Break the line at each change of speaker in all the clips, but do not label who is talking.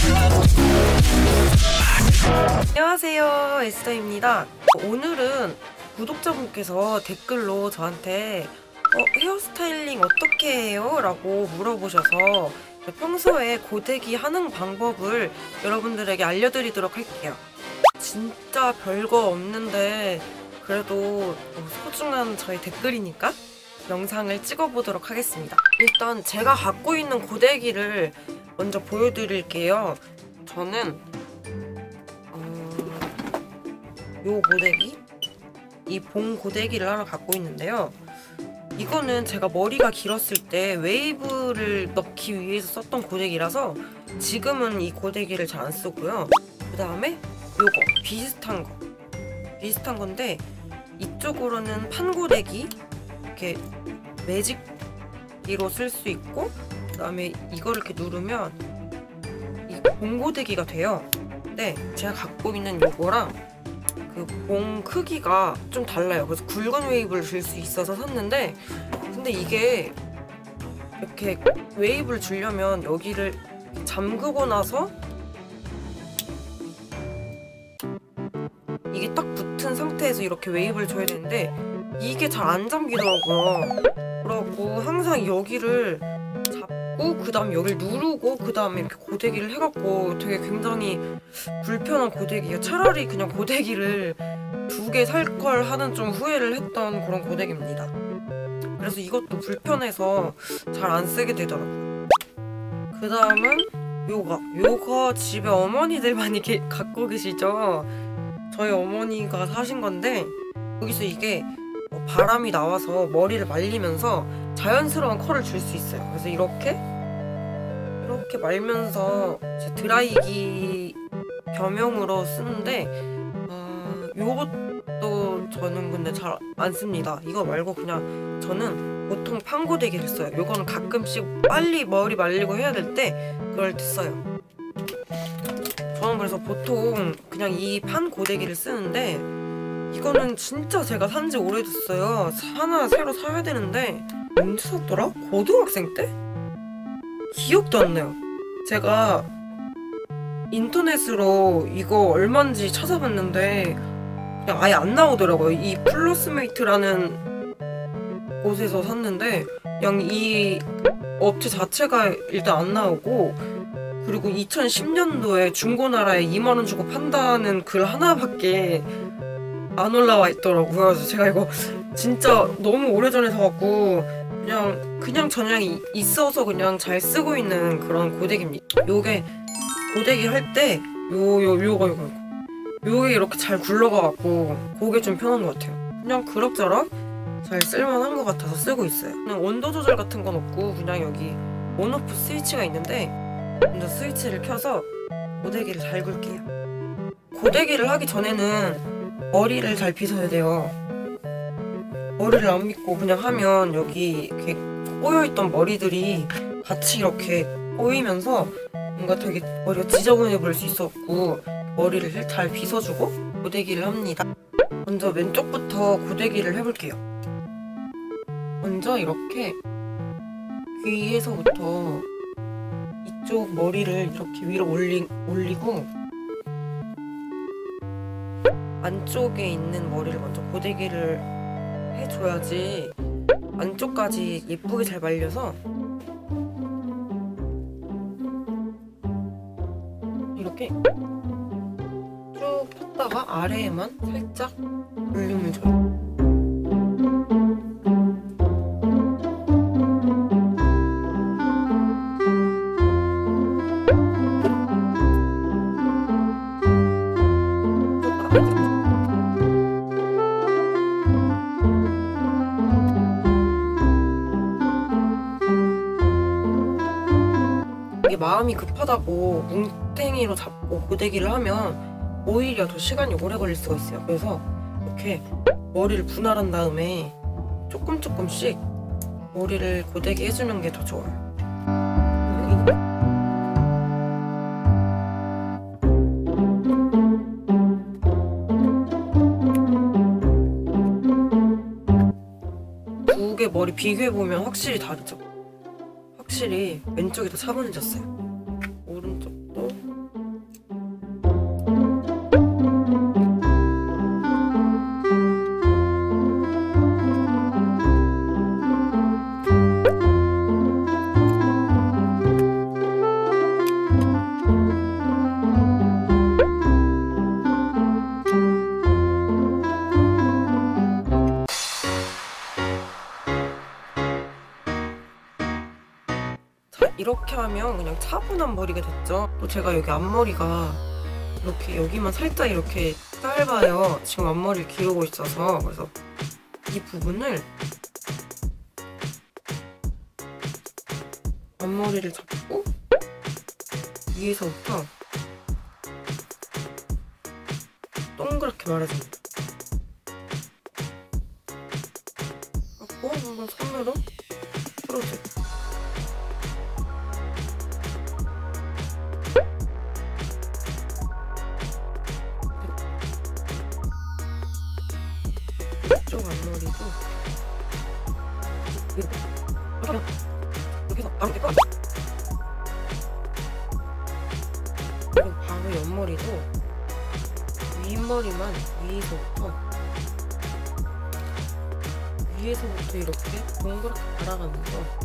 안녕하세요, 에스더입니다. 오늘은 구독자분께서 댓글로 저한테 헤어스타일링 어떻게 해요? 라고 물어보셔서 평소에 고데기 하는 방법을 여러분들에게 알려드리도록 할게요. 진짜 별거 없는데 그래도 소중한 저희 댓글이니까 영상을 찍어보도록 하겠습니다. 일단 제가 갖고 있는 고데기를 먼저 보여드릴게요. 저는 요 고데기? 이 봉 고데기를 하나 갖고 있는데요. 이거는 제가 머리가 길었을 때 웨이브를 넣기 위해서 썼던 고데기라서 지금은 이 고데기를 잘 안 쓰고요. 그 다음에 요거 비슷한 건데 이쪽으로는 판고데기 이렇게 매직기로 쓸 수 있고, 그 다음에 이거를 이렇게 누르면 이 봉고데기가 돼요. 근데 제가 갖고 있는 요거랑 그 봉 크기가 좀 달라요. 그래서 굵은 웨이브를 줄 수 있어서 샀는데, 근데 이게 이렇게 웨이브를 주려면 여기를 잠그고 나서 이게 딱 붙은 상태에서 이렇게 웨이브를 줘야 되는데 이게 잘 안 잠기더라고요. 그러고 항상 여기를 잡고 그 다음 여기를 누르고 그 다음에 이렇게 고데기를 해갖고 되게 굉장히 불편한 고데기예요. 차라리 그냥 고데기를 2개 살 걸 하는 좀 후회를 했던 그런 고데기입니다. 그래서 이것도 불편해서 잘 안 쓰게 되더라고요. 그 다음은 요거 집에 어머니들 많이 갖고 계시죠? 저희 어머니가 사신 건데 여기서 이게 바람이 나와서 머리를 말리면서 자연스러운 컬을 줄 수 있어요. 그래서 이렇게 말면서 제 드라이기 겸용으로 쓰는데 요것도 저는 근데 잘 안 씁니다. 이거 말고 그냥 저는 보통 판고데기를 써요. 요거는 가끔씩 빨리 머리 말리고 해야 될 때 그럴 때 써요. 저는 그래서 보통 그냥 이 판고데기를 쓰는데 이거는 진짜 제가 산지 오래됐어요. 하나 새로 사야 되는데 언제 샀더라? 고등학생 때? 기억도 안 나요. 제가 인터넷으로 이거 얼마인지 찾아봤는데 그냥 아예 안 나오더라고요. 이 플러스메이트라는 곳에서 샀는데 그냥 이 업체 자체가 일단 안 나오고, 그리고 2010년도에 중고나라에 2만원 주고 판다는 글 하나밖에 안 올라와 있더라고요. 그래서 제가 이거 진짜 너무 오래전에 사갖고 그냥 있어서 그냥 잘 쓰고 있는 그런 고데기입니다. 요게 고데기 할 때 요거 요게 이렇게 잘 굴러가갖고 그게 좀 편한 것 같아요. 그냥 그럭저럭 잘 쓸만한 것 같아서 쓰고 있어요. 그냥 온도 조절 같은 건 없고 그냥 여기 온오프 스위치가 있는데 먼저 스위치를 켜서 고데기를 잘 굴게요. 고데기를 하기 전에는 머리를 잘 빗어야 돼요. 머리를 안 빗고 그냥 하면 여기 이렇게 꼬여있던 머리들이 같이 이렇게 꼬이면서 뭔가 되게 머리가 지저분해 보일 수 있었고, 머리를 잘 빗어주고 고데기를 합니다. 먼저 왼쪽부터 고데기를 해볼게요. 먼저 이렇게 귀에서부터 이쪽 머리를 이렇게 위로 올리고 안쪽에 있는 머리를 먼저 고데기를 해줘야지 안쪽까지 예쁘게 잘 말려서 이렇게 쭉 폈다가 아래에만 살짝 볼륨을 줘요. 이게 마음이 급하다고 뭉탱이로 잡고 고데기를 하면 오히려 더 시간이 오래 걸릴 수가 있어요. 그래서 이렇게 머리를 분할한 다음에 조금씩 머리를 고데기 해주는 게 더 좋아요. 두 개 머리 비교해보면 확실히 다르죠? 확실히 왼쪽이 더 차분해졌어요. 오른쪽도 이렇게 하면 그냥 차분한 머리가 됐죠. 또 제가 여기 앞머리가 이렇게 여기만 살짝 이렇게 짧아요. 지금 앞머리를 기르고 있어서. 그래서 이 부분을 앞머리를 잡고 위에서부터 동그랗게 말아줍니다. 하고 한번 손으로 풀어줘요. 이쪽 앞머리도 이렇게 해서 바로 이렇게 꺼. 그리고 바로 옆머리도 윗머리만 위에서부터 이렇게 동그랗게 갈아가면서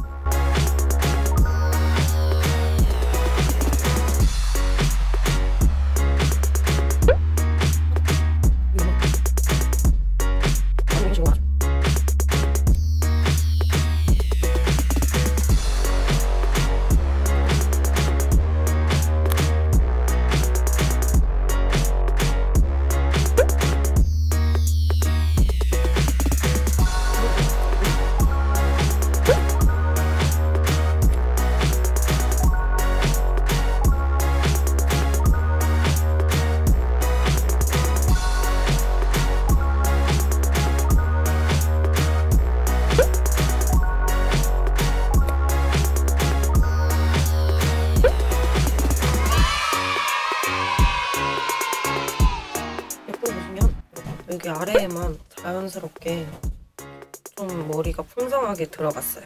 여기 아래에만 자연스럽게 좀 머리가 풍성하게 들어갔어요.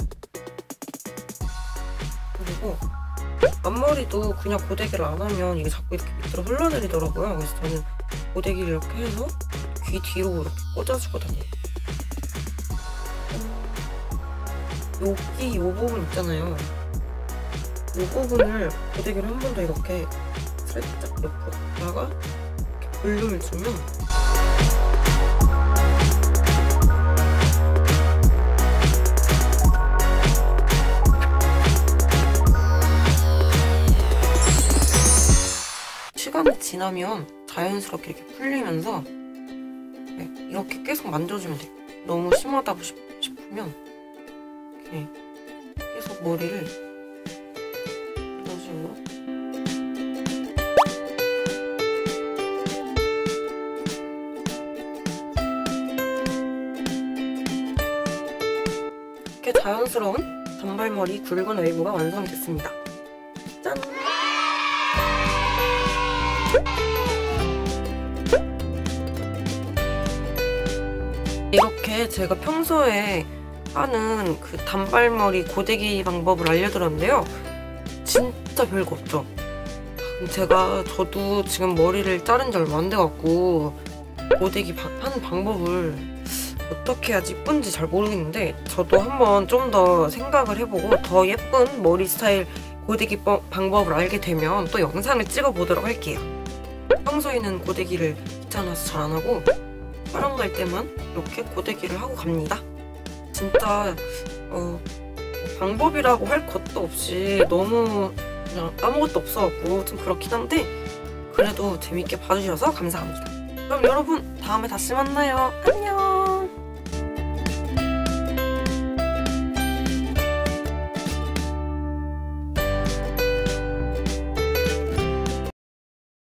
그리고 앞머리도 그냥 고데기를 안 하면 이게 자꾸 이렇게 밑으로 흘러내리더라고요. 그래서 저는 고데기를 이렇게 해서 귀 뒤로 이렇게 꽂아주고 다녀요. 여기 요 부분 있잖아요. 이 부분을 고데기를 한 번 더 이렇게 살짝 옆으로다가 이렇게 볼륨을 주면 시간이 지나면 자연스럽게 이렇게 풀리면서 이렇게 계속 만져주면 돼요. 너무 심하다고 싶으면 이렇게 계속 머리를 이런 식으로 이렇게 자연스러운 단발머리 굵은 웨이브가 완성이 됐습니다. 짠! 이렇게 제가 평소에 하는 그 단발머리 고데기 방법을 알려드렸는데요. 진짜 별거 없죠? 저도 지금 머리를 자른 지 얼마 안 돼갖고 고데기 하는 방법을 어떻게 해야지 이쁜지 잘 모르겠는데 저도 한번 좀 더 생각을 해보고 더 예쁜 머리 스타일 고데기 방법을 알게 되면 또 영상을 찍어보도록 할게요. 평소에는 고데기를 귀찮아서 잘 안 하고 촬영 갈 때만 이렇게 고데기를 하고 갑니다. 진짜 방법이라고 할 것도 없이 너무 그냥 아무것도 없어갖고 좀 그렇긴 한데 그래도 재밌게 봐주셔서 감사합니다. 그럼 여러분 다음에 다시 만나요. 안녕.